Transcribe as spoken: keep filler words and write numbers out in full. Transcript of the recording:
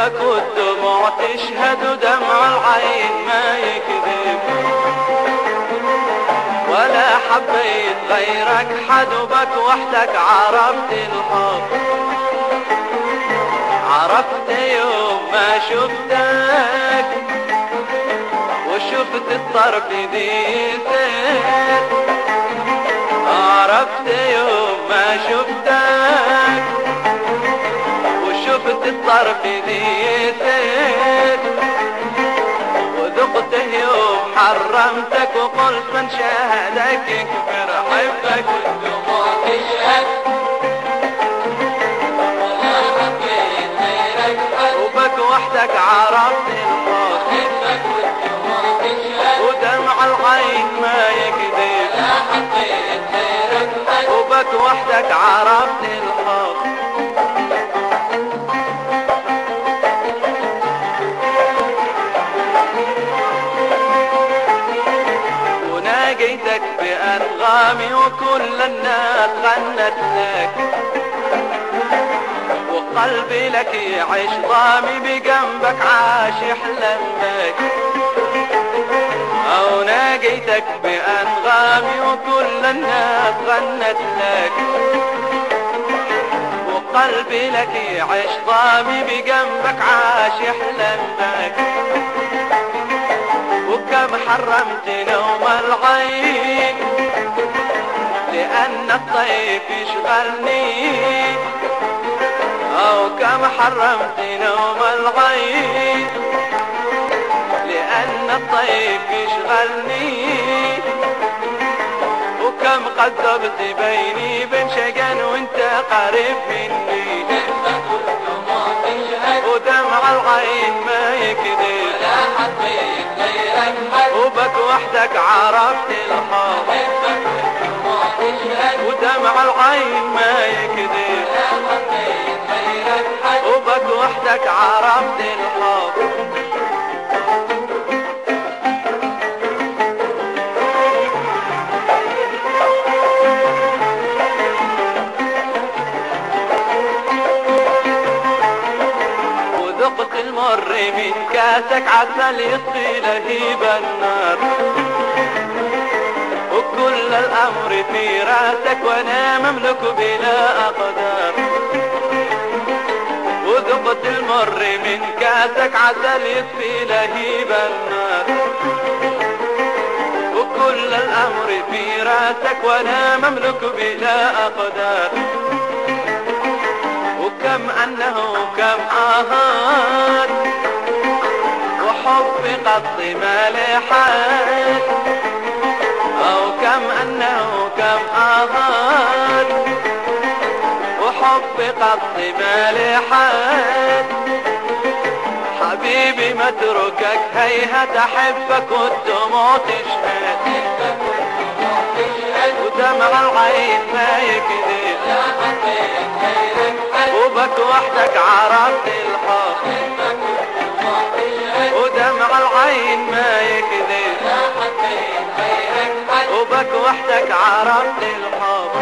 أحبك والدموع تشهد ودمع العين ما يكذب، ولا حبيت غيرك حدبك وحدك عرفت الحب. عرفت يوم ما شفتك وشفت الطرف ديتك، عرفت يوم ما شفتك وشفت الطرف ديتك، وذقته يوم حرمتك وقلت من شاهدك يكفر. حبك والدموع تشهد ولا حبيت غيرك حبك وحدك عرفت الحب. حبك والدموع تشهد ودمع العين ما يكذب، لا حبيت غيرك حبك وحدك عرفت الحب. ناجيتك بأنغامي وكل الناس غنت لك، وقلبي لك يعيش ضامي بجنبك عاش يحلم بك. أو ناجيتك بأنغامي وكل الناس غنت لك، وقلبي لك يعيش ضامي بجنبك عاش يحلم بك. وكم حرمت نوم العين لأن الطيف يشغلني، أو كم حرمت نوم العين لأن الطيف يشغلني. وكم قذبت بيني بين شجن وانت قريب مني، ودمع العين ما يكذب، ولا حبيت غيرك حبك وحدك عرفت الحب. ودمع العين ما يكذب، ولا حبيت غيرك حبك وحدك عرفت الحب. ذقت المر من كاسك عسل يطفي لهيب النار، وكل الأمر في راسك وانا مملك بلا أقدار. وذقت المر من كاسك عسل يطفي لهيب النار، وكل الأمر في راسك وانا مملك بلا أقدار. وكم أنه كم آهات وحب قط مالحات، أو كم أنه كم آهات وحب قط مالحات. حبيبي ما اتركك هيهات أحبك والدموع تشهد، ودمع العين ما يكذب، وبك وحدك عرفت الحب. ودمع العين ما يكذب، وبك وحدك عرفت الحب.